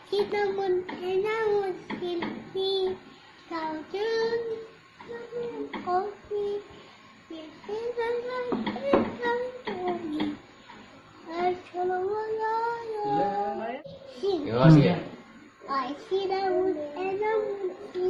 see the moon and I would see mountain coffee. This is a light that comes to me. I see the moon and I would see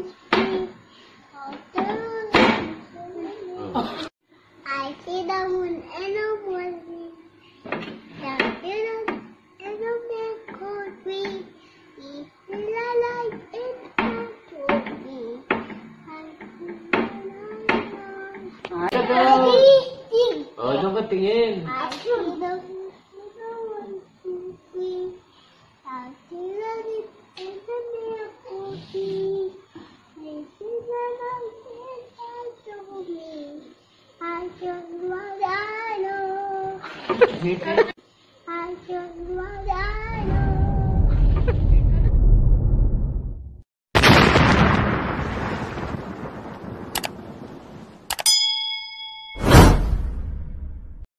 mountain. I see the moon and I would see mountain and a man called me. This is a light that comes to me. Doon ka tingin. I see the moon and I would see I just want to know.